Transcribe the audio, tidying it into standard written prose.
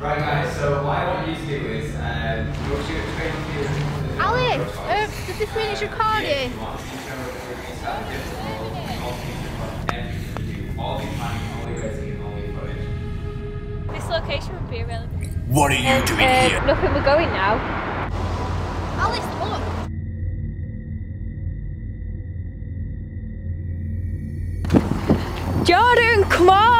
Right guys, so what I want you to do is, you'll shoot a train through the Alice, does this mean it's recording? This location would be really good. What are you doing here? Nothing, we're going now. Alice, look! Jordan, come on!